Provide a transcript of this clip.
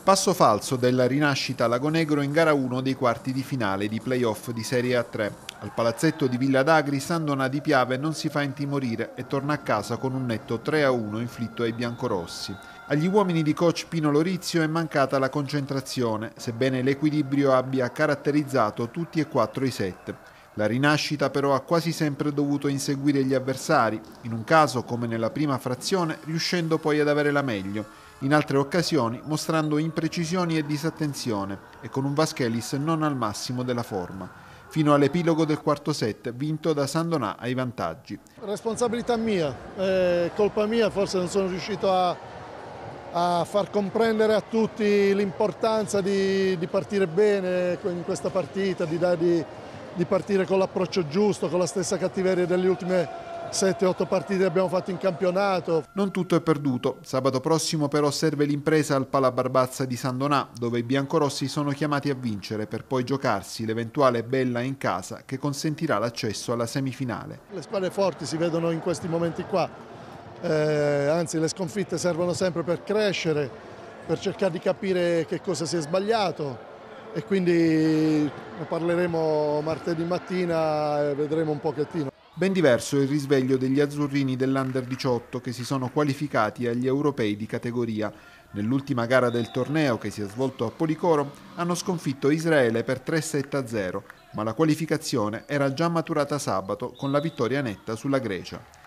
Passo falso della rinascita lagonegro in gara 1 dei quarti di finale di play-off di Serie A3. Al palazzetto di Villa d'Agri, Sandona di Piave non si fa intimorire e torna a casa con un netto 3-1 inflitto ai biancorossi. Agli uomini di coach Pino Lorizio è mancata la concentrazione, sebbene l'equilibrio abbia caratterizzato tutti e quattro i set. La rinascita però ha quasi sempre dovuto inseguire gli avversari, in un caso come nella prima frazione riuscendo poi ad avere la meglio, in altre occasioni mostrando imprecisioni e disattenzione e con un Vaschelis non al massimo della forma, fino all'epilogo del quarto set vinto da Sandonà ai vantaggi. Responsabilità mia, colpa mia, forse non sono riuscito a far comprendere a tutti l'importanza di partire bene in questa partita, di partire con l'approccio giusto, con la stessa cattiveria delle ultime 7-8 partite che abbiamo fatto in campionato. Non tutto è perduto. Sabato prossimo però serve l'impresa al Pala Barbazza di Sandonà, dove i biancorossi sono chiamati a vincere per poi giocarsi l'eventuale bella in casa che consentirà l'accesso alla semifinale. Le squadre forti si vedono in questi momenti qua, anzi le sconfitte servono sempre per crescere, per cercare di capire che cosa si è sbagliato e quindi ne parleremo martedì mattina e vedremo un pochettino. Ben diverso il risveglio degli azzurrini dell'Under 18 che si sono qualificati agli europei di categoria. Nell'ultima gara del torneo, che si è svolto a Policoro, hanno sconfitto Israele per 3-7-0, ma la qualificazione era già maturata sabato con la vittoria netta sulla Grecia.